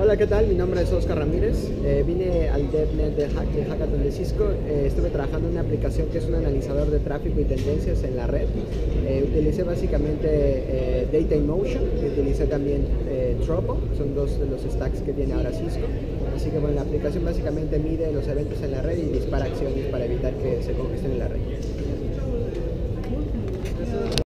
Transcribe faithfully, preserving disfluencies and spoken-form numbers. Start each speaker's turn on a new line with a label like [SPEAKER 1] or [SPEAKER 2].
[SPEAKER 1] Hola, ¿qué tal? Mi nombre es Oscar Ramírez. Eh, vine al DevNet de, Hack, de Hackathon de Cisco. Eh, estuve trabajando en una aplicación que es un analizador de tráfico y tendencias en la red. Eh, utilicé básicamente eh, Data-in-Motion y utilicé también eh, Tropo. Son dos de los stacks que tiene ahora Cisco. Así que bueno, la aplicación básicamente mide los eventos en la red y dispara acciones para evitar que se congestione la red.